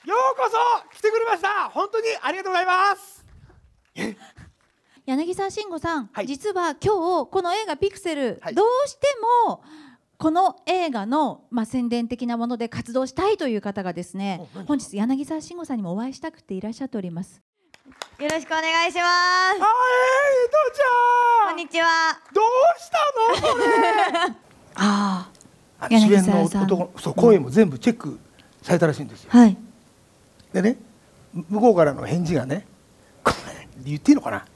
ようこそ来てくれました。本当にありがとうございます。 柳沢慎吾さん、 はい、 実は今日この映画ピクセル、 はい、 どうしてもこの映画の、宣伝的なもので活動したいという方がですね、本日柳沢慎吾さんにもお会いしたくていらっしゃっております。 よろしくお願いします。 伊藤ちゃん。 こんにちは。 どうしたのそれ。 ああ、 主演の男、そう声も全部チェックされたらしいんですよ。 はい。 でね、向こうからの返事がね、これ言っていいのかな。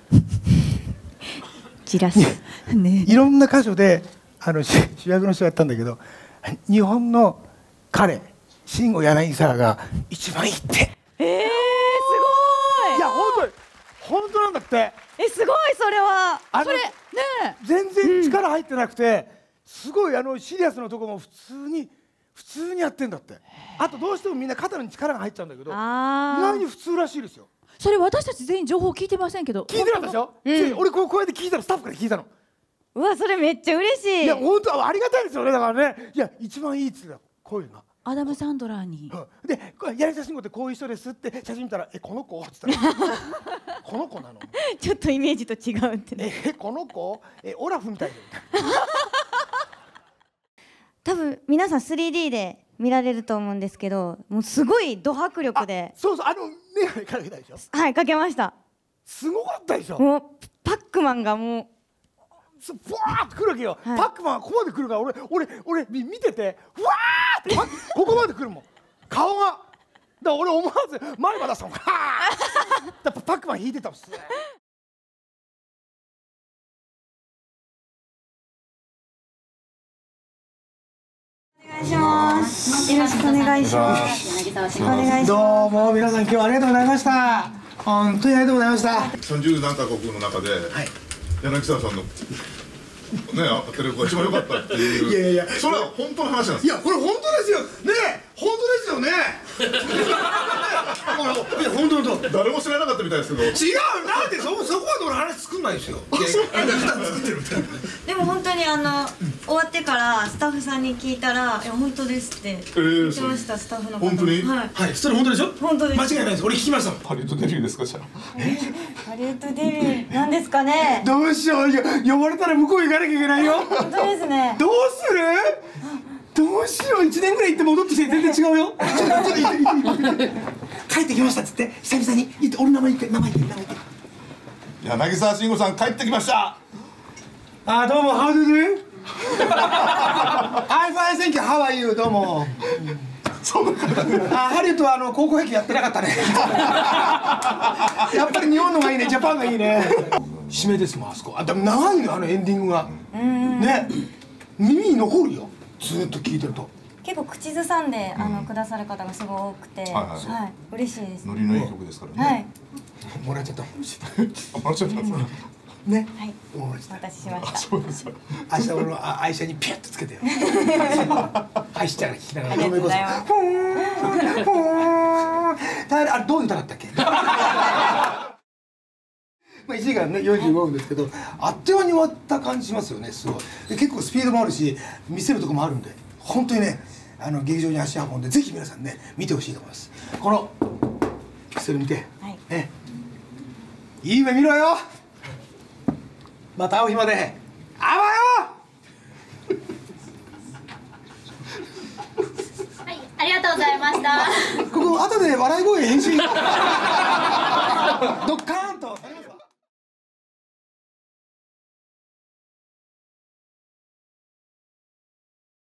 じらす。 ね、いろんな箇所で主役の人やったんだけど、日本の彼慎吾柳沢が一番いいって。 すごい。 いや本当なんだって。 すごいそれは。 それね全然力入ってなくて、すごいシリアスなとこも普通にやってんだって。あとどうしてもみんな肩に力が入っちゃうんだけど、意外に普通らしいですよ。 それ私たち全員情報聞いてませんけど。 聞いてなかったでしょ。俺こうやって聞いたの、スタッフから聞いたの。 うわ、それめっちゃ嬉しい。 いや本当ありがたいですよね。だからね、いや一番いいっつってた声が。 アダム・サンドラーに。 で柳沢慎吾ってこういう人ですって写真見たらこの子っつったらこの子なの。 ちょっとイメージと違うってね。 この子オラフみたいで。 多分皆さん 3D で見られると思うんですけど、もうすごいド迫力で。 そうそう眼鏡かけたでしょ。 はい、かけました。 すごかったでしょ。 もうパックマンがもうブワーってくるわけよ。パックマンがここまで来るから俺見ててふわーってここまで来るもん顔が。だから俺思わず前歯出したもん。パックマン引いてたもん。 お願いします。よろしくお願いします。 どうも皆さん今日はありがとうございました。本当にありがとうございました。 30何カ国の中で、柳沢さんのテレビが一番良かったっていう。いやそれは本当の話なんです。 いやこれ本当ですよね。本当ですよね。いや本当誰も知らなかったみたいですけど。 違う、なんでそこまで俺話作んないですよ。 でも本当に終わってからスタッフさんに聞いたら「いや本当です」って言ってました。スタッフの方。 本当に。 はい、それ本当でしょ。 本当です。 間違いないです。俺聞きましたもん。 ハリウッドデビューですか。じゃあハリウッドデビューなんですかね。 どうしよう。呼ばれたら向こう行かなきゃいけないよ。 本当ですね。 どうする。どうしよう。1年ぐらい行って戻ってきて全然違うよ。帰ってきましたっつって久々に言って、俺名前言って。 柳沢慎吾さん帰ってきました。 どうも、How do you do? I'm fine, thank you. How are you? どうも。ハリウッドは高校野球やってなかったね。やっぱり日本のがいいね。ジャパンがいいね。締めですもん、あそこ。でも長いのエンディングが。ね、耳に残るよ。ずっと聞いてると。 結構口ずさんでくださる方がすごい多くて、嬉しいです。 ノリのいい曲ですからね。 はい。 もらっちゃった。 もらっちゃったんですか。 ね。 はい。お渡ししました。 そうですよ。 明日俺の愛車にピュッとつけてよ。はい、しちゃう聞きながら。 ありがとうございます。 あれどういう歌だったっけ。1時間ね45分ですけど、あっという間に終わった感じしますよね。すごい。結構スピードもあるし見せるとこもあるんで、本当にね劇場に足運んでぜひ皆さんね見てほしいと思います。このピクセル見て、ね、いい夢見ろよ。また会う日まであわよ。 はい、ありがとうございました。 ここ後で笑い声編集ドッカーンと